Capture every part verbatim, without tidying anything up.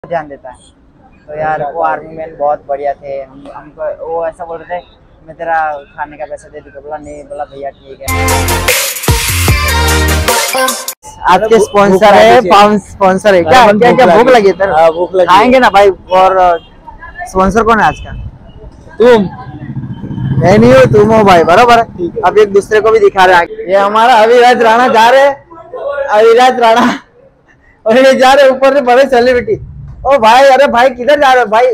ध्यान देता है। तो यार वो आर्मी मैन बहुत बढ़िया थे। हम हमको वो ऐसा बोल रहे थे मैं तेरा खाने का पैसा दे दूंगा, बोला नहीं, बोला भैया ठीक है। आपके स्पॉन्सर है, स्पॉन्सर है क्या? क्या क्या भूख लगी तेरे? भूख लगी, खाएंगे ना भाई। और स्पॉन्सर कौन है आज का? तुम। मैं नहीं हूँ, तुम हो भाई, बराबर है। अब एक दूसरे को भी दिखा रहे हैं। ये हमारा अविराज राणा जा रहे, अविराज राणा और ये जा रहे ऊपर से बड़े सेलिब्रिटी। ओ भाई, अरे भाई किधर जा रहे हो भाई?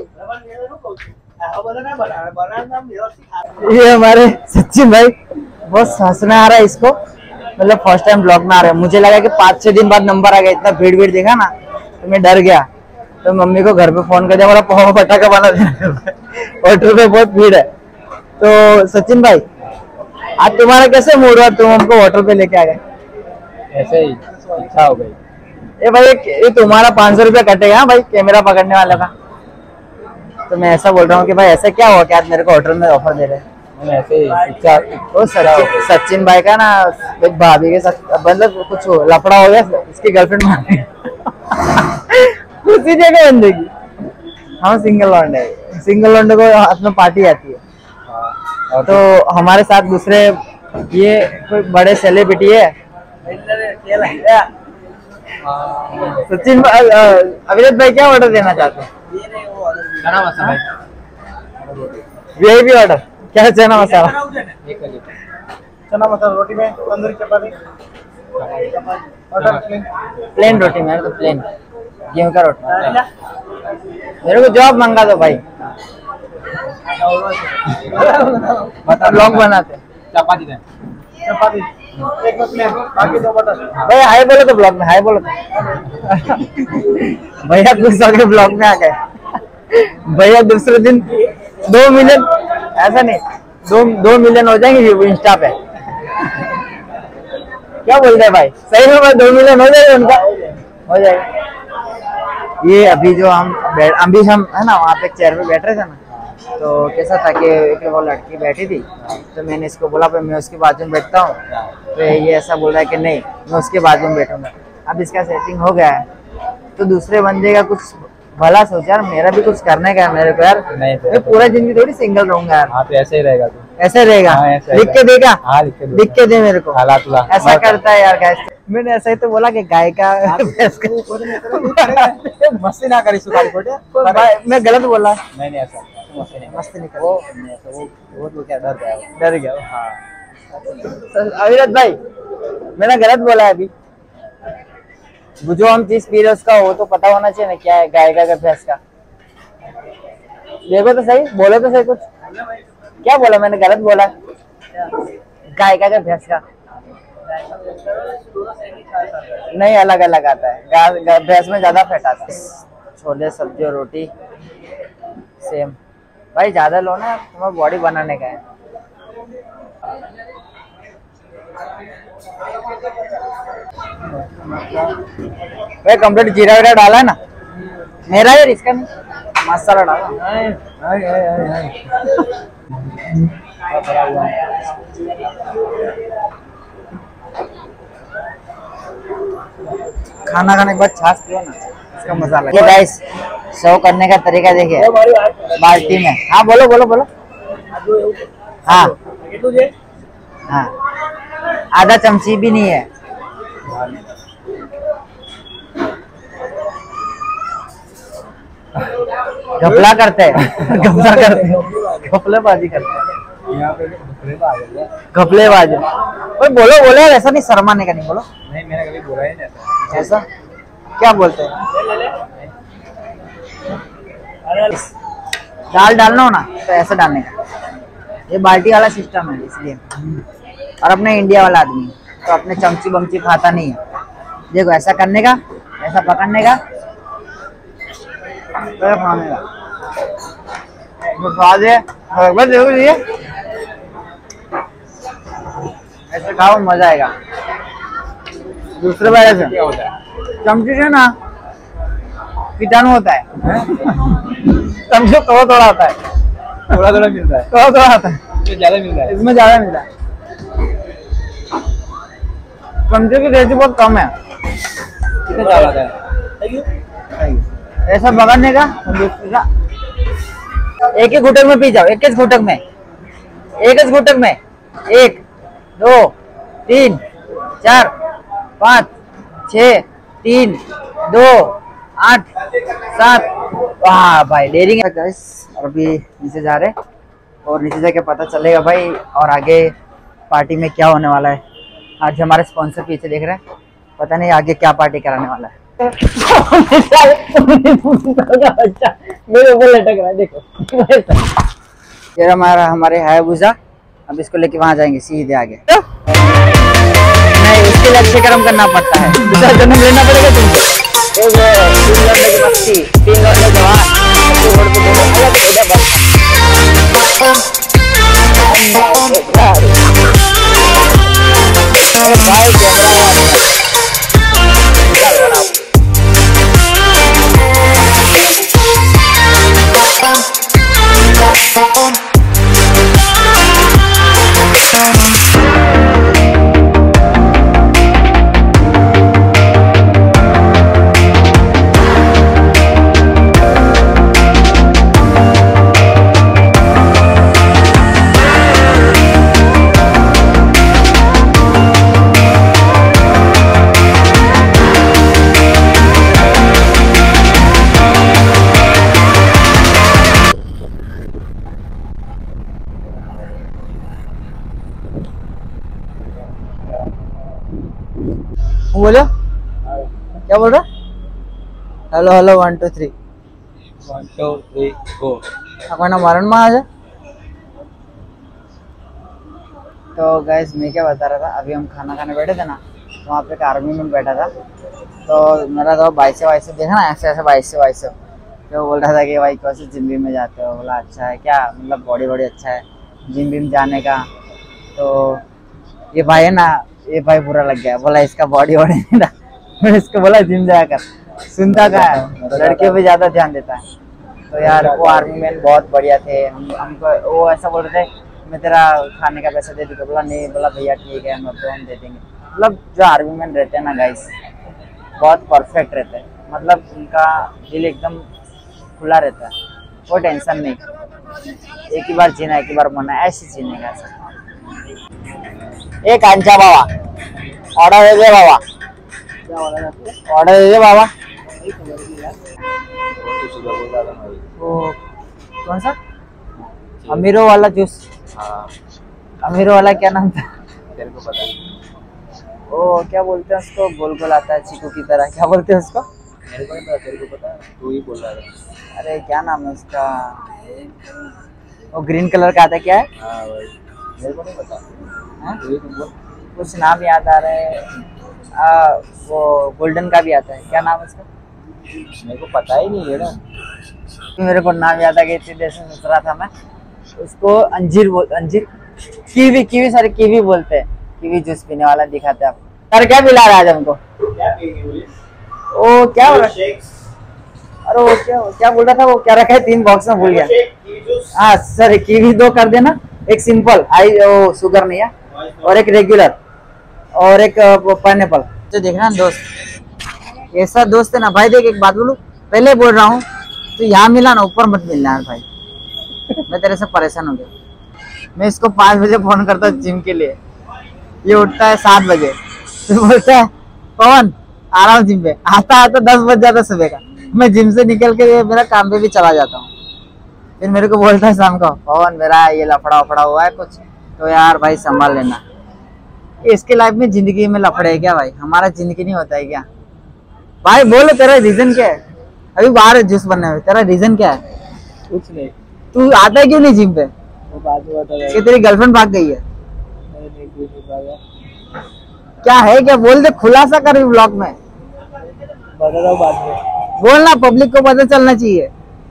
ये हमारे सचिन भाई, बहुत हंसना आ रहा है इसको। मतलब फर्स्ट टाइम ब्लॉग में आ रहा है। मुझे लगा कि पाँच छह दिन बाद नंबर आ गया, इतना भीड़ भीड़ देखा ना तो मैं डर गया। तो मम्मी को घर पे फोन कर दिया, बोला पोहा पटाखा बना देना, होटल पे बहुत भीड़ है। तो सचिन भाई, आज तुम्हारा कैसे मूड हुआ, तुम हमको होटल पे लेके आ गए? ऐसे ही इच्छा हो गई। ये भाई ये तुम्हारा पाँच सौ रुपया कटेगा भाई, कैमरा पकड़ने वाले का। तो मैं ऐसा बोल रहा हूँ कि भाई ऐसा क्या हुआ कि आज मेरे को होटल में ऑफर दे रहे हैं? ऐसे ही इच्छा। वो सचिन, सचिन भाई का ना एक भाभी के साथ मतलब कुछ लफड़ा हो गया, उसकी गर्लफ्रेंड मार गई। उसी जगह बंदे की। हम सिंगल लौंडे, सिंगल लौंडे को हाथ में पार्टी आती है। और तो हमारे साथ दूसरे ये कोई बड़े सेलिब्रिटी है। सचिन अविनाश भाई क्या ऑर्डर देना चाहते हैं? चना मसाला, वीआईपी ऑर्डर क्या? चना मसाला, चना मसाला रोटी में तंदूरी चपाती, प्लेन रोटी। मेरे तो प्लेन गेहूं का रोटी। मेरे को जॉब मंगा दो भाई, ब्लॉग बनाते। चपाती दें, चपाती एक में प्लेन, बाकी दो बटर। भाई हाय बोलो तो ब्लॉग में हाय बोलो तो। भैया खुश हो गए ब्लॉग में आ गए। भैया दूसरे दिन दो मिलियन, ऐसा नहीं, दो दो मिलियन हो जाएंगे इंस्टा पे। क्या बोलते हैं भाई? सही में भाई दो मिलियन हो जाएगा उनका, हो जाएगा। ये अभी जो हम अभी हम है ना वहाँ पे चेयर पे बैठ रहे थे ना, तो कैसा था कि एक वो लड़की बैठी थी, तो मैंने इसको बोला भाई मैं उसके बाजू में बैठता हूँ। तो ये ऐसा बोल रहा है कि नहीं मैं उसके बाजू में बैठूंगा। अब इसका सेटिंग हो गया है, तो दूसरे बंदे का कुछ भला सोचा यार, मेरा भी कुछ करने का है मेरे को यार। नहीं तो मैं पूरा जिंदगी थोड़ी सिंगल रहूंगा यार। हाँ तो ऐसे ही रहेगा तू, ऐसे रहेगा। हाँ, ऐसे लिख के देगा, हाँ लिख के दे, लिख के दे मेरे को। हालात ला ऐसा करता है यार गाइस। मैंने ऐसा ही तो बोला कि गाय का मस्ती ना करी सुखारी कोटे। मैं गलत बोला? नहीं नहीं ऐसा मस्ती नहीं, मस्ती नहीं कर, वो नहीं ऐसा, वो वो तो क्या डर गया, डर गया। हाँ। अविनाश भाई मैंने गलत बोला है अभी। जो हम चीज पी रहे उसका वो तो पता होना चाहिए ना, क्या है गाय का भैंस का। देखो तो सही, बोलो तो सही कुछ। क्या बोला मैंने? गलत बोला? गाय का भैंस का नहीं, अलग अलग आता है। भैंस में ज्यादा फैट आता है। छोले सब्जी और रोटी सेम भाई, ज्यादा लो ना, तुम्हारा बॉडी बनाने का है। भाई कंप्लीट जीरा वीरा डाला है ना? मेरा यार, इसका नहीं, मसाला डाला। खाना खाने के बाद छाछ पियो ना, इसका मजा अलग है। गाइस सर्व करने का तरीका देखिए, बाल्टी में। हाँ बोलो बोलो बोलो। हाँ हाँ, आधा चमची भी नहीं है। घपला करते हैं, घपला करते हैं, घपलेबाजी करते हैं, घपलेबाजी। भाई बोलो बोलो यार, ऐसा नहीं शर्माने का, नहीं बोलो। नहीं मैंने कभी बोला ही नहीं ऐसा। ऐसा क्या बोलते हैं? दाल डालना हो ना तो ऐसा डालने का। ये बाल्टी वाला सिस्टम है इसलिए। और अपने इंडिया वाला आदमी तो अपने चमची बमची खाता नहीं है। देखो ऐसा करने का, ऐसा पकड़ने का, तो खाने का। तो स्वाद है, बस देखो ये ऐसे खाओ, मजा आएगा। दूसरे बार ऐसे क्या होता है? चमची से ना कीटाणु होता है। चमची थोड़ा थोड़ा आता है, थोड़ा थोड़ा मिलता है, थोड़ा थोड़ा आता है, इसमें ज्यादा मिलता है, इसमें ज्यादा मिलता है। चमचे की रेसिपी बहुत कम है। कितना ज्यादा है? ऐसा बगाने का एक ही घुटक में पी जाओ, एक ही घुटक में, एक ही घुटक में, एक दो तीन चार पाँच छः तीन दो आठ सात। वाह भाई डेयरिंग है गाइस। अभी नीचे जा रहे और नीचे जाके पता चलेगा भाई और आगे पार्टी में क्या होने वाला है। आज हमारे स्पॉन्सर पीछे देख रहे हैं, पता नहीं आगे क्या पार्टी कराने वाला है। मेरे ऊपर लटक रहा है देखो। ये हमारा हमारे हायाबुसा, अब इसको लेके वहां जाएंगे सीधे आगे। तो? नहीं, इसके लिए अच्छे कर्म करना पड़ता है, दूसरा जन्म लेना पड़ेगा तुमको। तीन लौंडे की मस्ती, तीन लौंडे जवान, बोलो क्या बोल रहा? Hello hello one two three one two three go. अपना मरण में आ जा। तो गैस मैं क्या बता रहा था, अभी हम खाना खाने बैठे थे ना, तो वहाँ पे एक आर्मी में बैठा था। तो मेरा तो बाइसे वाइसे देखा ना, ऐसे ऐसे बाइसे वाइसे, तो बोल रहा था कि भाई कैसे जिम विम में जाते हो? बोला अच्छा है क्या, मतलब बॉडी बॉडी अच्छा है जिम विम जाने का। तो ये भाई है ना, ये भाई बुरा लग गया, बोला इसका बॉडी बॉडी नहीं था। मैं इसको बोला जिम जाया कर, सुनता का है, लड़कियों पे ज्यादा ध्यान देता है। तो यार वो आर्मी मैन बहुत बढ़िया थे। हम हमको वो ऐसा बोल रहे थे मैं तेरा खाने का पैसा दे दूँगा। बोला नहीं, बोला भैया ठीक है हम तो हम दे देंगे। मतलब जो आर्मी मैन रहते हैं ना गाइस, बहुत परफेक्ट रहते हैं, मतलब उनका दिल एकदम खुला रहता है, कोई टेंशन नहीं। एक ही बार जीना, एक ही बार मरना, ऐसे जीने का। ए कांचा बाबा ऑर्डर दे दे बाबा, ऑर्डर दे दे बाबा। वो कौन सा अमीरो वाला जूस? अमीरो वाला क्या नाम था तेरे को पता है? ओ क्या बोलते हैं उसको, गोल गोल आता है चीकू की तरह, क्या बोलते हैं उसको? मेरे को नहीं पता, तेरे को पता है, तू ही बोल रहा है। अरे क्या नाम है उसका, वो ग्रीन कलर का आता है, क्या है? हाँ भाई मेरे को नहीं पता। हाँ तू ही तुम बोल। कुछ नाम याद आ रहा है। आ, वो गोल्डन का भी आता है, क्या नाम है उसका? मेरे को पता ही नहीं है ना। मेरे को नाम याद आ गया, इतनी देर से सोच रहा था मैं उसको। अंजीर बोल, अंजीर कीवी, कीवी सारे कीवी बोलते हैं। कीवी जूस पीने वाला दिखाते हैं आपको। सर क्या पिला रहा है आज हमको? क्या पीएंगे? ओ क्या हो रहा है? अरे वो क्या क्या बोल रहा था, वो क्या रखा है तीन बॉक्स में, भूल गया। हाँ सर कीवी दो कर देना, एक सिंपल आई ओ शुगर नहीं है, और एक रेगुलर, और एक पाइनएप्पल। तो देखना दोस्त, ऐसा दोस्त है ना भाई। देख एक बात बोलूं, पहले बोल रहा हूँ, तो यहाँ मिला ना ऊपर मत मिलना है भाई। मैं तेरे से परेशान हो गया। मैं इसको पाँच बजे फोन करता हूँ जिम के लिए, ये उठता है सात बजे, तो बोलता है पवन आ रहा हूँ जिम पे। आता आता दस बज जाता सुबह का। मैं जिम से निकल के मेरा काम पे भी चला जाता हूँ। फिर मेरे को बोलता है शाम को, पवन मेरा ये लफड़ा वफड़ा हुआ है कुछ, तो यार भाई संभाल लेना। इसके लाइफ में जिंदगी में लफड़े है क्या भाई? हमारा जिंदगी नहीं होता है क्या भाई? बोलो तेरा रीजन क्या है? अभी बाहर जूस बनने में तेरा रीजन क्या है? कुछ नहीं। तू आता है क्यों नहीं जिम पे? वो बाद में बता कि तेरी गर्लफ्रेंड भाग गई है? नहीं नहीं कोई नहीं भागा। क्या है क्या? बोल दे, खुलासा कर ब्लॉग में। बता दो बाद में। बोलना, पब्लिक को पता चलना चाहिए।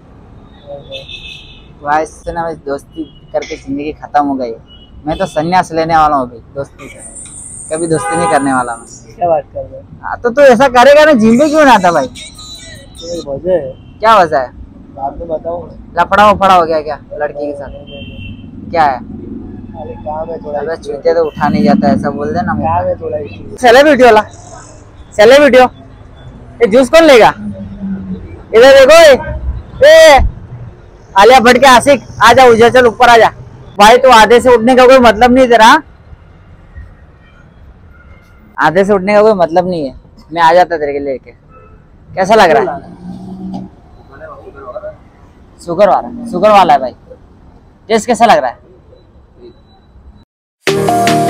भाई इससे ना दोस्ती करके जिंदगी खत्म हो गई। मैं तो संन्यास लेने वाला हूँ अभी दोस्ती से, कभी दोस्ती नहीं करने वाला मैं। क्या बात कर रहे हो? हाँ तो तू ऐसा करेगा ना, जिम पे क्यों ना आता भाई? वजह है, क्या वजह है? बाद में बताऊँ। लफड़ा वफड़ा हो गया क्या लड़की के साथ? क्या है? अरे काम है थोड़ा। अबे चूतिया तो उठा नहीं जाता, ऐसा बोल देना। काम है थोड़ा इसलिए। सेलिब्रिटी वाला, सेलिब्रिटी हो, ये जूस कौन लेगा? इधर देखो ए, ए आलिया भट्ट के आशिक, आ जा उजा, चल ऊपर आ जा भाई। तो आधे से उठने का कोई मतलब नहीं तेरा, आधे से उठने का कोई मतलब नहीं है। मैं आ जाता तेरे के लेके। कैसा लग रहा है? शुगर वाला, शुगर वाला है भाई। टेस्ट कैसा लग रहा है?